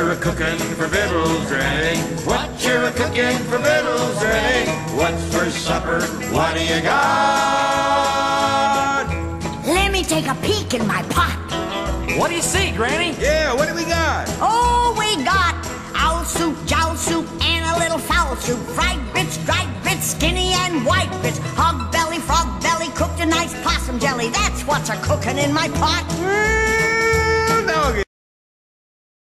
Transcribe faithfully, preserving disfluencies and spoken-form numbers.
you're a-cooking for victuals, Granny? What you're a-cooking for victuals, Granny? What's for supper? What do you got? Let me take a peek in my pot. What do you see, Granny? Yeah, what do we got? Oh, we got owl soup, jowl soup, and a little fowl soup. Fried bits, dried bits, skinny and white bits. Hog belly, frog belly, cooked in nice possum jelly. That's what's a-cooking in my pot.